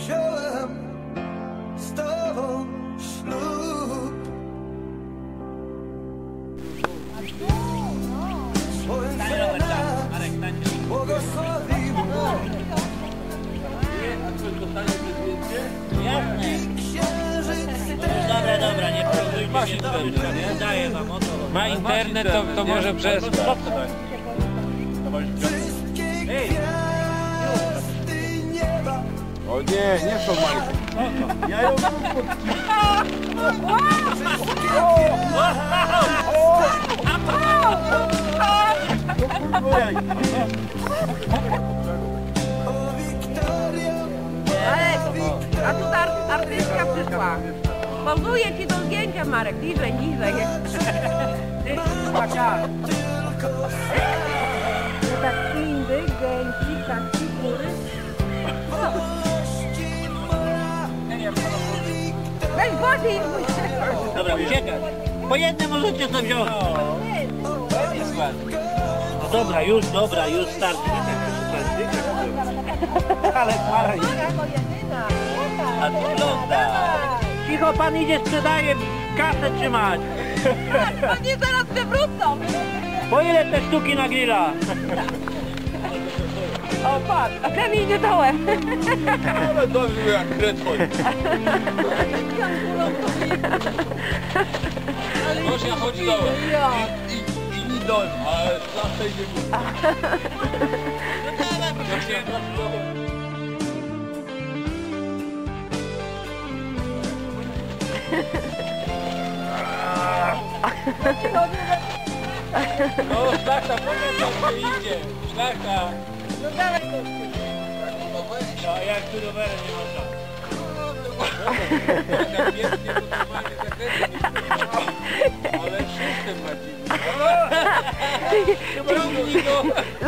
wziąłem z tobą ślub. Słońce nas błogosławiło. Dobra, nie próbujcie się, nie daję wam o to. Ma internet, to może przez... Wszystkie gwiazdy nieba. O nie, nie są Majki. Ja ją O Wiktoria, A tu artystka przyszła. Pozuję ci do zdjęcia, Marek. Niżej, niżej. tylko Tak indy, gęsi, taki góry. Weź Wodzi! Dobra, uciekaj. Po jednym możecie sobie wziąć. No dobra, już starczy. Ale fajnie. A wygląda. Cicho, pan idzie, sprzedaje, kasę trzymać. Oni zaraz przewrócą. Po ile te sztuki na grilla? O, patrz, a ten idzie dołem. ale dobrze jak kretwoń. Gosia, chodź dołem. I nie dołem, ale zawsze idzie górę. No, szlachta, powiedz co idzie. Szlachta. No dawaj. No jak tu rowery nie można. Taka pięknie, to normalnie zakręty nie ale system Marcin. Ciągnij go.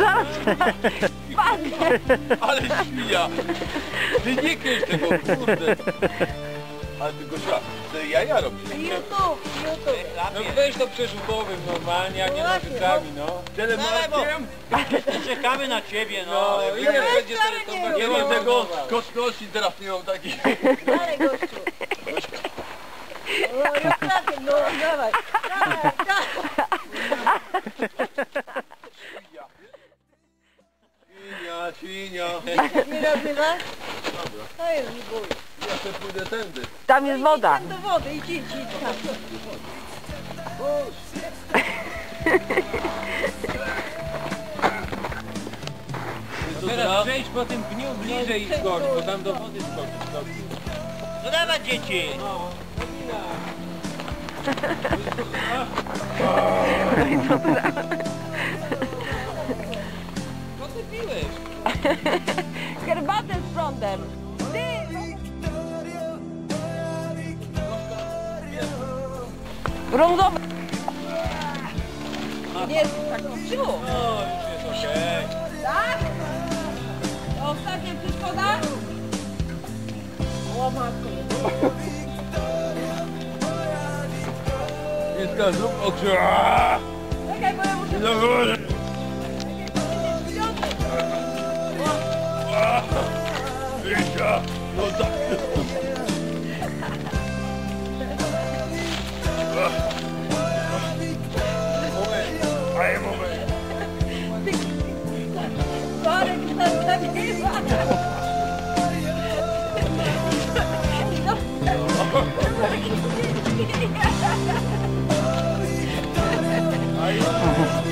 Ale świnia. Ty nie kręć tego, kurde. Ale ty Gosia, ty jaja robisz. YouTube. No weź to przerzutowym normalnie, a nie nożyczami, no. Telemarkiem? Czekamy na ciebie, no. No, ile będzie to Nie mam tego kostności, teraz nie mam takich. Dalej, gościu. O, rozprawię, no, dawaj. Świnia. Nie nazywa? To jest nie bój. Ja sobie pójdę tędy. Tam jest woda. Tam do wody, idź tam. Teraz przejdź po tym pniu bliżej i skocz, bo tam do wody skoczysz. No dawać dzieci. Co ty piłeś? Herbatę z prądem. Brązowy. Nie, tak wsiu. No, już jest okej. Tak? To ostatnia przeszkoda? O matko. Więc zrób oczy. Czekaj, bo ja muszę... Do góry. Wiecie, no tak. Marek nas nagrywa. Aj,